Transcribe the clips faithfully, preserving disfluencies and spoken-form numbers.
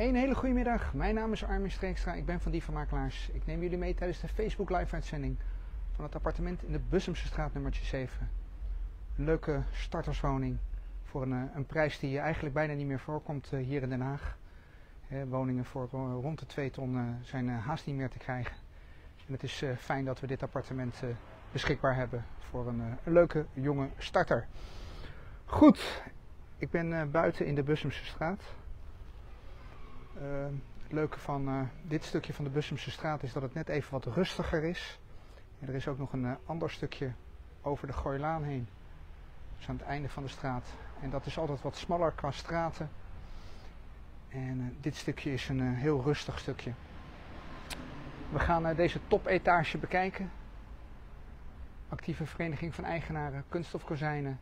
Een hele goede middag, mijn naam is Armin Streekstra, ik ben van Dievenmakelaars. Ik neem jullie mee tijdens de Facebook live uitzending van het appartement in de Bussumse straat nummertje zeven. Een leuke starterswoning voor een, een prijs die eigenlijk bijna niet meer voorkomt hier in Den Haag. He, woningen voor rond de twee ton zijn haast niet meer te krijgen. En het is fijn dat we dit appartement beschikbaar hebben voor een, een leuke jonge starter. Goed, ik ben buiten in de Bussumse straat. Uh, het leuke van uh, dit stukje van de Bussumse straat is dat het net even wat rustiger is. En er is ook nog een uh, ander stukje over de Gooilaan heen. Dus aan het einde van de straat. En dat is altijd wat smaller qua straten. En uh, dit stukje is een uh, heel rustig stukje. We gaan uh, deze topetage bekijken. Actieve vereniging van eigenaren, Kunststof Kozijnen.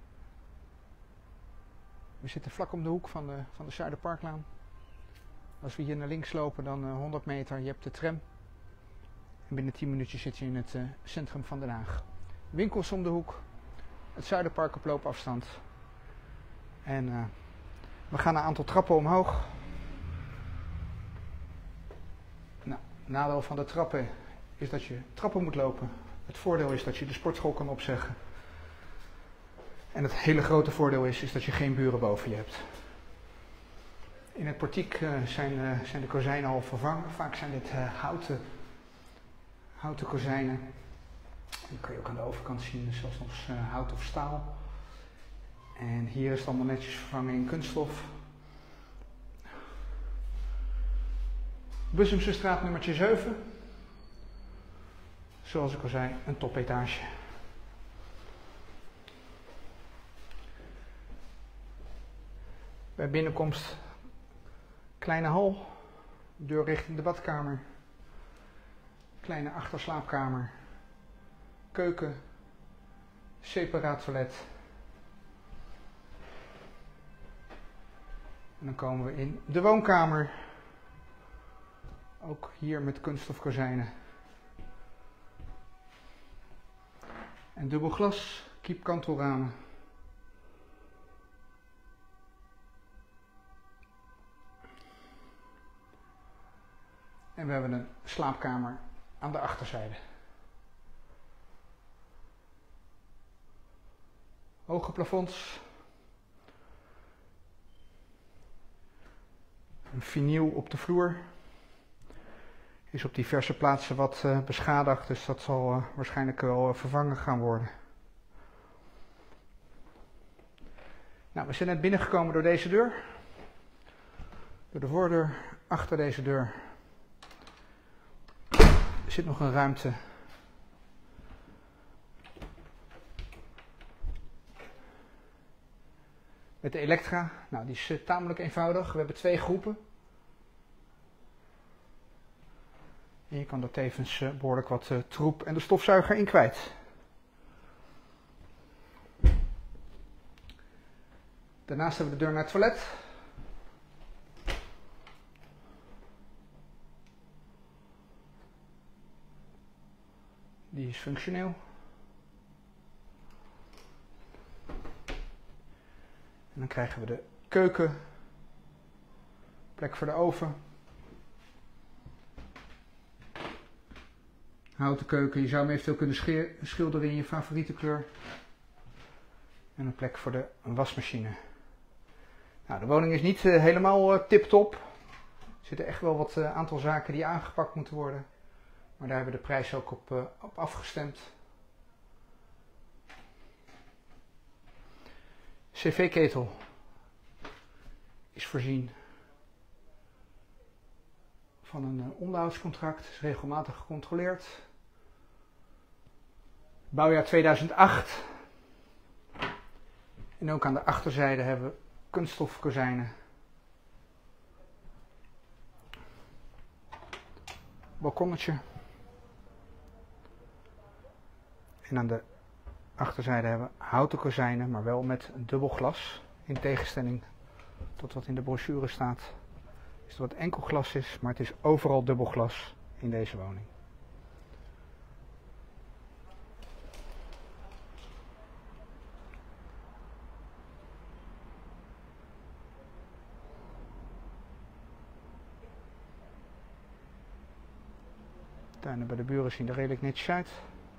We zitten vlak om de hoek van de, van de Zuiderparklaan. Als we hier naar links lopen, dan uh, honderd meter, je hebt de tram. En binnen tien minuutjes zit je in het uh, centrum van Den Haag. Winkels om de hoek. Het Zuiderpark op loopafstand. En uh, we gaan een aantal trappen omhoog. Nou, het nadeel van de trappen is dat je trappen moet lopen. Het voordeel is dat je de sportschool kan opzeggen. En het hele grote voordeel is, is dat je geen buren boven je hebt. In het portiek uh, zijn, uh, zijn de kozijnen al vervangen. Vaak zijn dit uh, houten, houten kozijnen. Die kan je ook aan de overkant zien, zelfs nog uh, hout of staal. En hier is het allemaal netjes vervangen in kunststof. Bussumse straat nummertje zeven. Zoals ik al zei, een topetage. Bij binnenkomst kleine hal, deur richting de badkamer, kleine achterslaapkamer, keuken, separaat toilet. En dan komen we in de woonkamer, ook hier met kunststof kozijnen. En dubbel glas, kiepkantelramen. En we hebben een slaapkamer aan de achterzijde. Hoge plafonds. Een vinyl op de vloer. Is op diverse plaatsen wat uh, beschadigd, dus dat zal uh, waarschijnlijk wel uh, vervangen gaan worden. Nou, we zijn net binnengekomen door deze deur. Door de voordeur, achter deze deur. Er zit nog een ruimte. Met de elektra. Nou, die is uh, tamelijk eenvoudig. We hebben twee groepen. En je kan er tevens uh, behoorlijk wat uh, troep en de stofzuiger in kwijt. Daarnaast hebben we de deur naar het toilet. Die is functioneel. En dan krijgen we de keuken. Plek voor de oven. Houten keuken. Je zou hem eventueel kunnen schilderen in je favoriete kleur. En een plek voor de wasmachine. Nou, de woning is niet uh, helemaal uh, tip-top. Er zitten echt wel wat uh, aantal zaken die aangepakt moeten worden. Maar daar hebben we de prijs ook op, uh, op afgestemd. cv-ketel is voorzien van een uh, onderhoudscontract. Is regelmatig gecontroleerd. Bouwjaar tweeduizend acht. En ook aan de achterzijde hebben we kunststof kozijnen. Balkonnetje. En aan de achterzijde hebben we houten kozijnen, maar wel met dubbel glas. In tegenstelling tot wat in de brochure staat, is dat het enkel glas is, maar het is overal dubbel glas in deze woning. De tuinen bij de buren zien er redelijk netjes uit.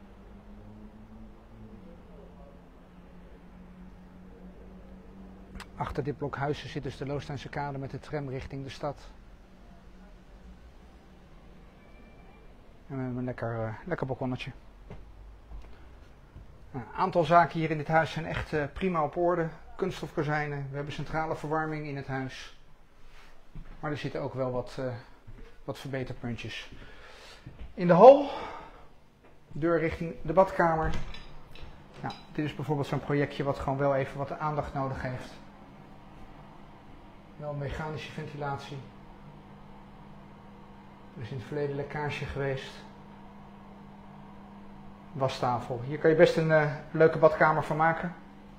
Achter dit blok huizen zit dus de Loosduinse kade met de tram richting de stad. En we hebben een lekker, uh, lekker balkonnetje. Een aantal zaken hier in dit huis zijn echt uh, prima op orde. Kunststofkozijnen, we hebben centrale verwarming in het huis. Maar er zitten ook wel wat, uh, wat verbeterpuntjes. In de hal, deur richting de badkamer. Nou, dit is bijvoorbeeld zo'n projectje wat gewoon wel even wat aandacht nodig heeft. Wel mechanische ventilatie. Er is in het verleden lekkage geweest. Wastafel. Hier kan je best een uh, leuke badkamer van maken.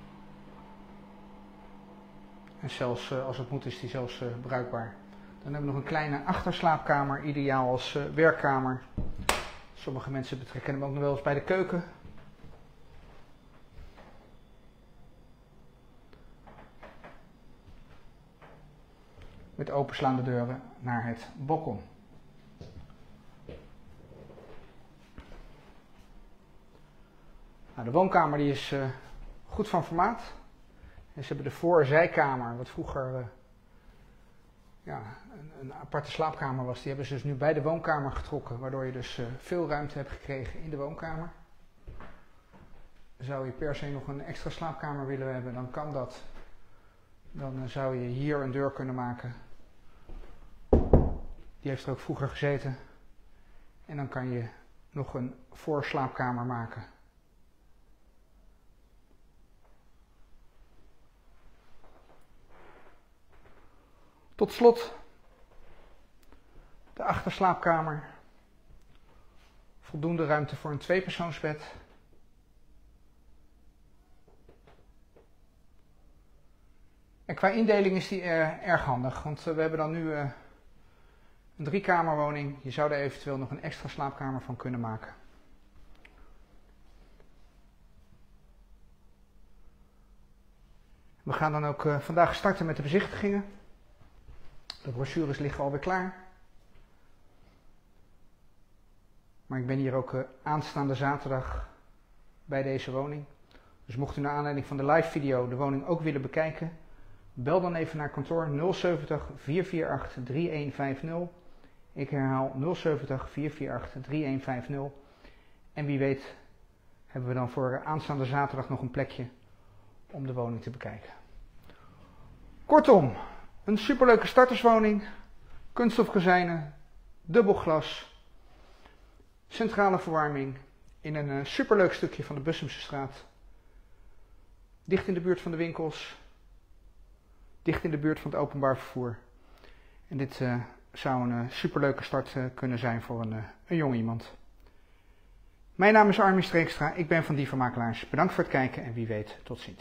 En zelfs uh, als het moet is die zelfs uh, bruikbaar. Dan hebben we nog een kleine achterslaapkamer, ideaal als uh, werkkamer. Sommige mensen betrekken hem ook nog wel eens bij de keuken. Met openslaande deuren naar het balkon. Nou, de woonkamer die is uh, goed van formaat. En ze hebben de voor- en zijkamer, wat vroeger uh, ja, een, een aparte slaapkamer was, die hebben ze dus nu bij de woonkamer getrokken. Waardoor je dus uh, veel ruimte hebt gekregen in de woonkamer. Zou je per se nog een extra slaapkamer willen hebben, dan kan dat. Dan uh, zou je hier een deur kunnen maken. Die heeft er ook vroeger gezeten. En dan kan je nog een voorslaapkamer maken. Tot slot de achterslaapkamer. Voldoende ruimte voor een tweepersoonsbed. En qua indeling is die uh, erg handig, want uh, we hebben dan nu uh, een driekamerwoning. Je zou er eventueel nog een extra slaapkamer van kunnen maken. We gaan dan ook uh, vandaag starten met de bezichtigingen. De brochures liggen alweer klaar. Maar ik ben hier ook uh, aanstaande zaterdag bij deze woning. Dus mocht u naar aanleiding van de live video de woning ook willen bekijken, bel dan even naar kantoor nul zeventig, vier vier acht, drie een vijf nul. Ik herhaal nul zeventig, vier vier acht, drie een vijf nul. En wie weet hebben we dan voor aanstaande zaterdag nog een plekje om de woning te bekijken. Kortom, een superleuke starterswoning, kunststofkozijnen, dubbel glas, centrale verwarming in een uh, superleuk stukje van de Bussumse straat. Dicht in de buurt van de winkels, dicht in de buurt van het openbaar vervoer. En dit uh, zou een uh, superleuke start uh, kunnen zijn voor een, uh, een jong iemand. Mijn naam is Armin Streekstra, ik ben van Dieven Makelaars. Bedankt voor het kijken en wie weet, tot ziens.